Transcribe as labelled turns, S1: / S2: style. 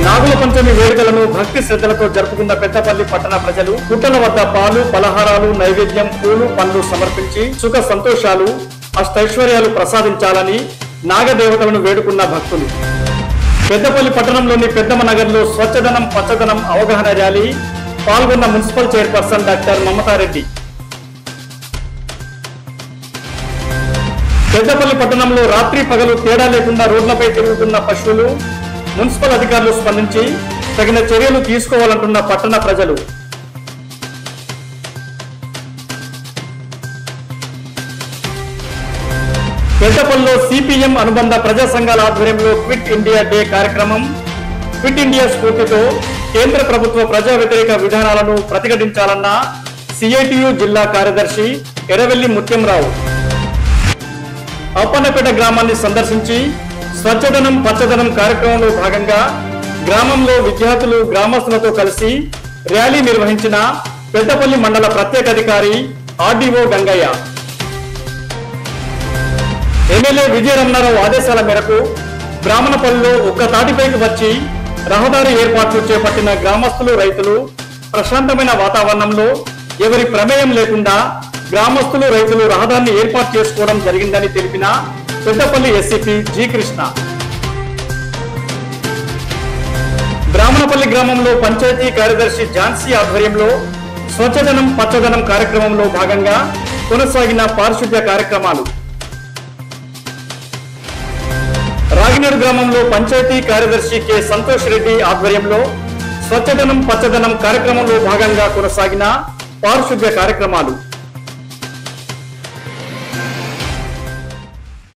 S1: నాగుల పంచమి వేడుకలను భక్తి శ్రద్ధలతో జరుపుకున్న పెద్దపల్లి పట్టణ ప్రజలు పుట్టల వద్ద పాలు, పలహారాలు, నైవేద్యం, పూలు, పండ్లు సమర్పించి సుఖ సంతోషాలు, అష్టైశ్వర్యాలు ప్రసాదించాలని నాగదేవతలను వేడుకున్న భక్తులు. పెద్దపల్లి పట్టణంలోని పెద్దమ్మ నగర్లో స్వచ్ఛదనం పచ్చదనం అవగాహన ర్యాలీ పాల్గొన్న municipal chairperson doctor Mamata Reddy. Peddapalli పట్టణంలో రాత్రి పగలు తేడా లేకుండా రోడ్లపై తిరుగుతున్న పశువులు, మున్సిపల్ అధికారులు స్పందించి తగిన చర్యలు తీసుకోవాలంటున్న పట్టణ ప్రజలు. పెద్దపల్లిలో సిపిఎం అనుబంధ ప్రజా సంఘాల ఆధ్వర్యంలో క్విట్ ఇండియా డే కార్యక్రమం. క్విట్ ఇండియా స్ఫూర్తితో కేంద్ర ప్రభుత్వ ప్రజా వ్యతిరేక విధానాలను ప్రతిఘటించాలన్న సిఐటియు జిల్లా కార్యదర్శి ఎర్రవెల్లి ముత్యంరావు అప్పన్నపేట గ్రామాన్ని సందర్శించి స్వచ్ఛదనం పచ్చదనం కార్యక్రమంలో భాగంగా గ్రామంలో విద్యార్థులు గ్రామస్తులతో కలిసి ర్యాలీ నిర్వహించిన పెద్దపల్లి మండల ప్రత్యేక అధికారి ఆర్డీఓ గంగయ్య. ఎమ్మెల్యే విజయరమణారావు ఆదేశాల మేరకు బ్రాహ్మణపల్లిలో ఒక్క తాటిపైకి వచ్చి రహదారి ఏర్పాట్లు చేపట్టిన గ్రామస్తులు, రైతులు ప్రశాంతమైన వాతావరణంలో ఎవరి ప్రమేయం లేకుండా గ్రామస్తులు, రైతులు రహదారిని ఏర్పాటు చేసుకోవడం జరిగిందని తెలిపిన పెద్దపల్లి ఎస్సీపీ జి కృష్ణ. బ్రాహ్మణపల్లి గ్రామంలో పంచాయతీ కార్యదర్శి ఝాన్సీ ఆధ్వర్యంలో స్వచ్ఛదనం పచ్చదనం కార్యక్రమంలో భాగంగా కొనసాగిన పారిశుద్ధ్య కార్యక్రమాలు. రాగినేడు గ్రామంలో పంచాయతీ కార్యదర్శి కె సంతోష్ రెడ్డి ఆధ్వర్యంలో స్వచ్ఛదనం పచ్చదనం కార్యక్రమంలో భాగంగా కొనసాగిన పారిశుద్ధ్య కార్యక్రమాలు.